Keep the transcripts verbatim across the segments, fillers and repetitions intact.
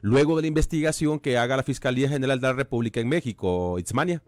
luego de la investigación que haga la Fiscalía General de la República en México, Itzmania?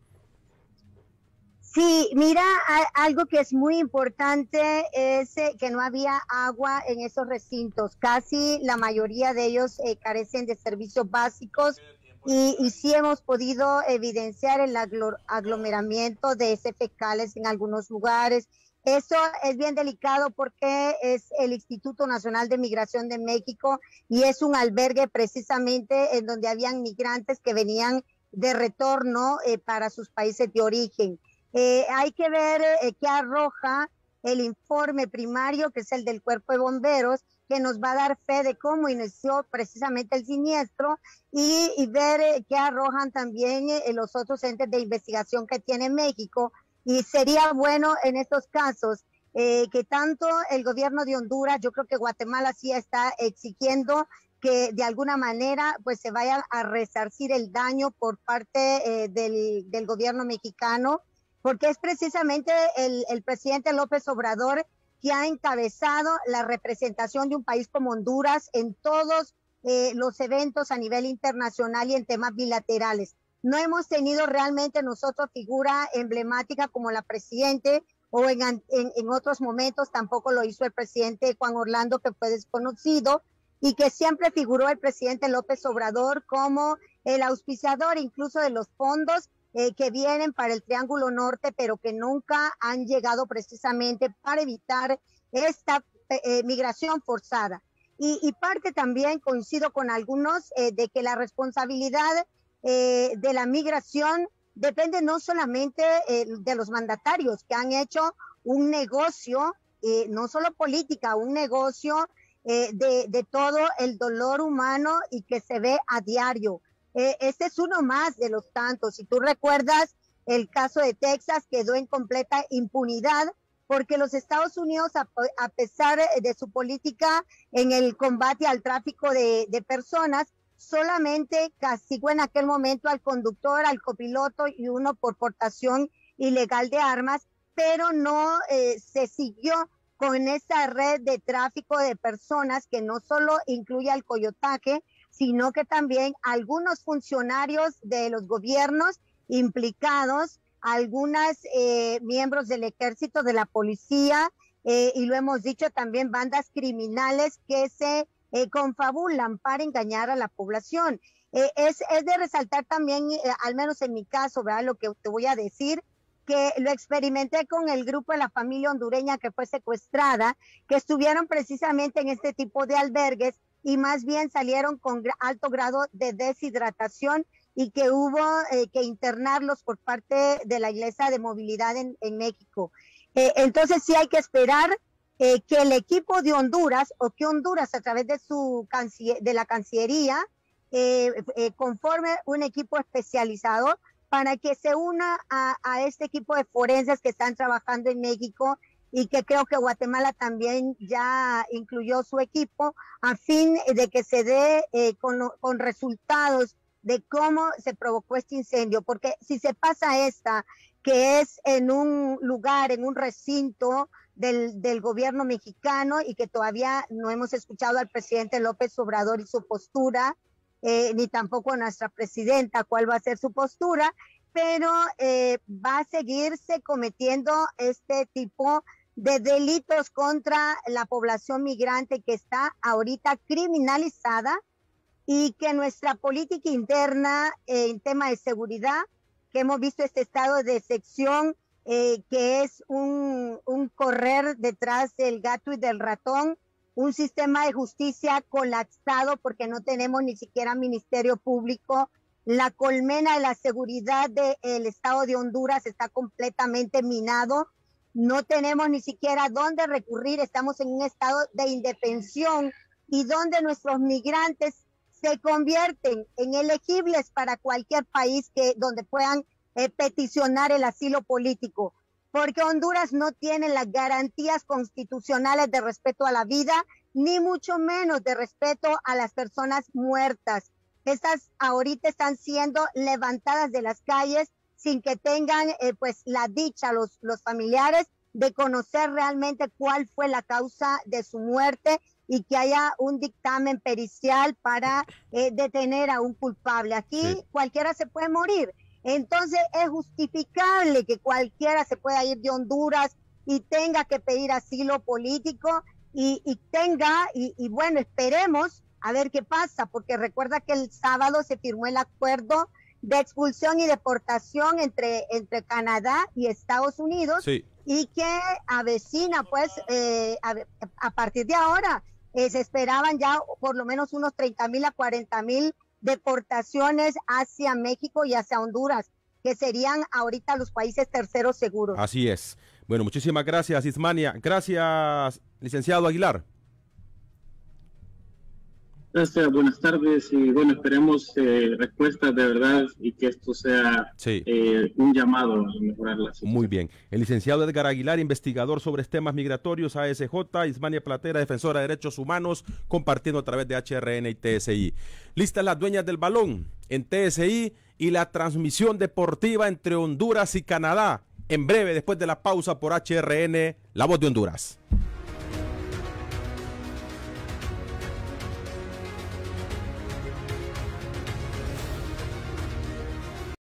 Sí, mira, a, algo que es muy importante es eh, que no había agua en esos recintos. Casi la mayoría de ellos eh, carecen de servicios básicos y, y sí hemos podido evidenciar el aglo aglomeramiento de heces fecales en algunos lugares. Eso es bien delicado porque es el Instituto Nacional de Migración de México y es un albergue precisamente en donde habían migrantes que venían de retorno eh, para sus países de origen. Eh, hay que ver eh, qué arroja el informe primario, que es el del Cuerpo de Bomberos, que nos va a dar fe de cómo inició precisamente el siniestro y, y ver eh, qué arrojan también eh, los otros entes de investigación que tiene México. Y sería bueno en estos casos eh, que tanto el gobierno de Honduras, yo creo que Guatemala sí está exigiendo que de alguna manera pues se vaya a resarcir el daño por parte eh, del, del gobierno mexicano, porque es precisamente el, el presidente López Obrador que ha encabezado la representación de un país como Honduras en todos eh, los eventos a nivel internacional y en temas bilaterales. No hemos tenido realmente nosotros figura emblemática como la presidente o en, en, en otros momentos tampoco lo hizo el presidente Juan Orlando, que fue desconocido, y que siempre figuró el presidente López Obrador como el auspiciador incluso de los fondos Eh, que vienen para el Triángulo Norte, pero que nunca han llegado precisamente para evitar esta eh, migración forzada. Y, y parte también, coincido con algunos, eh, de que la responsabilidad eh, de la migración depende no solamente eh, de los mandatarios, que han hecho un negocio, eh, no solo política, un negocio eh, de, de todo el dolor humano y que se ve a diario. Eh, este es uno más de los tantos. Si tú recuerdas, el caso de Texas quedó en completa impunidad porque los Estados Unidos, a, a pesar de su política en el combate al tráfico de, de personas, solamente castigó en aquel momento al conductor, al copiloto y uno por portación ilegal de armas, pero no eh, se siguió con esa red de tráfico de personas que no solo incluye al coyotaje, sino que también algunos funcionarios de los gobiernos implicados, algunos eh, miembros del ejército, de la policía, eh, y lo hemos dicho también, bandas criminales que se eh, confabulan para engañar a la población. Eh, es, es de resaltar también, eh, al menos en mi caso, ¿verdad? Lo que te voy a decir, que lo experimenté con el grupo de la familia hondureña que fue secuestrada, que estuvieron precisamente en este tipo de albergues, y más bien salieron con alto grado de deshidratación y que hubo eh, que internarlos por parte de la Iglesia de Movilidad en, en México. Eh, entonces sí hay que esperar eh, que el equipo de Honduras o que Honduras a través de su de la Cancillería eh, eh, conforme un equipo especializado para que se una a, a este equipo de forenses que están trabajando en México y que creo que Guatemala también ya incluyó su equipo a fin de que se dé eh, con, con resultados de cómo se provocó este incendio, porque si se pasa esta, que es en un lugar, en un recinto del, del gobierno mexicano y que todavía no hemos escuchado al presidente López Obrador y su postura, eh, ni tampoco a nuestra presidenta cuál va a ser su postura, pero eh, va a seguirse cometiendo este tipo de delitos contra la población migrante que está ahorita criminalizada y que nuestra política interna eh, en tema de seguridad, que hemos visto este estado de sección, eh, que es un, un correr detrás del gato y del ratón, un sistema de justicia colapsado porque no tenemos ni siquiera ministerio público, la colmena de la seguridad del estado de Honduras está completamente minado, no tenemos ni siquiera dónde recurrir, estamos en un estado de indefensión y donde nuestros migrantes se convierten en elegibles para cualquier país que donde puedan eh, peticionar el asilo político, porque Honduras no tiene las garantías constitucionales de respeto a la vida, ni mucho menos de respeto a las personas muertas. Estas ahorita están siendo levantadas de las calles sin que tengan eh, pues la dicha los, los familiares de conocer realmente cuál fue la causa de su muerte y que haya un dictamen pericial para eh, detener a un culpable. Aquí sí. Cualquiera se puede morir. Entonces es justificable que cualquiera se pueda ir de Honduras y tenga que pedir asilo político y, y tenga, y, y bueno, esperemos a ver qué pasa, porque recuerda que el sábado se firmó el acuerdo de expulsión y deportación entre, entre Canadá y Estados Unidos, sí. Y que avecina, pues, eh, a, a partir de ahora, eh, se esperaban ya por lo menos unos treinta mil a cuarenta mil deportaciones hacia México y hacia Honduras, que serían ahorita los países terceros seguros. Así es. Bueno, muchísimas gracias, Ismania. Gracias, licenciado Aguilar. Gracias, buenas tardes y bueno, esperemos eh, respuestas de verdad y que esto sea sí. eh, un llamado a mejorar la situación. Muy bien. El licenciado Edgar Aguilar, investigador sobre temas migratorios, A S J, Ismania Platera, defensora de derechos humanos, compartiendo a través de H R N y T S I. Listas las dueñas del balón en T S I y la transmisión deportiva entre Honduras y Canadá. En breve, después de la pausa por H R N, La Voz de Honduras.